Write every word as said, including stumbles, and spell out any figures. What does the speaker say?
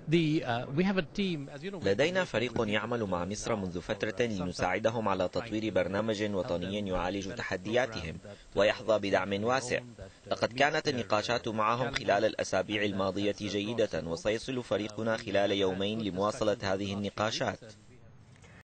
لدينا فريق يعمل مع مصر منذ فترة لنساعدهم على تطوير برنامج وطني يعالج تحدياتهم ويحظى بدعم واسع. لقد كانت النقاشات معهم خلال الأسابيع الماضية جيدة، وسيصل فريقنا خلال يومين لمواصلة هذه النقاشات.